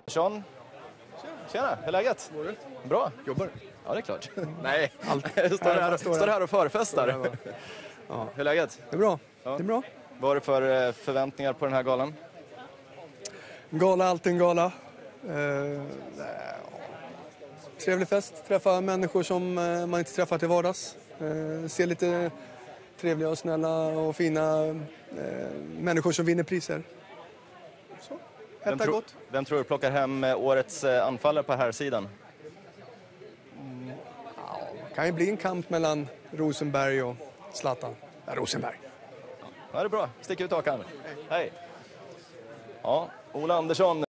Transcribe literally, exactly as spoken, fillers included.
Sean. Tjena, hur är läget? Bra. Jobbar? Ja, det är klart. Nej, Allt. står, här, står här och förfestar. Ja. Hur är läget? Det är bra. Ja. Det är bra. Vad är det för förväntningar på den här galan? Gala, alltid en gala. Eh, trevlig fest. Träffa människor som eh, man inte träffat i vardags. Eh, se lite trevliga och snälla och fina eh, människor som vinner priser. Så, Vem, äta tro, gott. vem tror du plockar hem årets anfallare på här sidan? Det kan ju bli en kamp mellan Rosenberg och Zlatan. Ja, Rosenberg. Ja, det är bra. Stick ut hakan. Hej. Ja, Ola Andersson.